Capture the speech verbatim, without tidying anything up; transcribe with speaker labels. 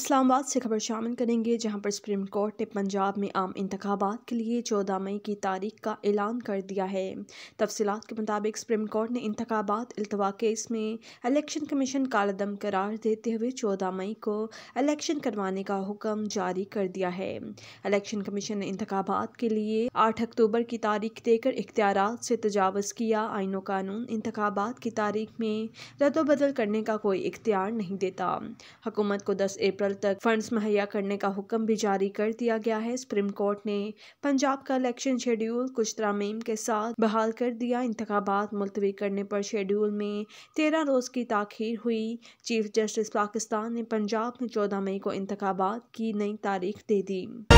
Speaker 1: इस्लामाबाद से खबर शामिल करेंगे, जहां पर सुप्रीम कोर्ट ने पंजाब में आम इंतखाबात के लिए चौदह मई की तारीख का ऐलान कर दिया है। तफसीलात के मुताबिक सुप्रीम कोर्ट ने इंतखाबात इल्तवा केस में इलेक्शन कमीशन कालदम करार देते हुए चौदह मई को इलेक्शन करवाने का हुक्म जारी कर दिया है। इलेक्शन कमीशन ने इंतखाबात के लिए आठ अक्टूबर की तारीख देकर इख्तियारात से तजावज़ किया। आईनो कानून इंतखाबात की तारीख में रद्दोबदल करने का कोई इख्तियार नहीं देता। हुकूमत को दस अप्रैल तक फंड्स मुहैया करने का हुक्म भी जारी कर दिया गया है। सुप्रीम कोर्ट ने पंजाब का इलेक्शन शेड्यूल कुछ तरमीम के साथ बहाल कर दिया। इंतखाबात मुलतवी करने पर शेड्यूल में तेरह रोज की ताखीर हुई। चीफ जस्टिस पाकिस्तान ने पंजाब में चौदह मई को इंतखाबात की नई तारीख दे दी।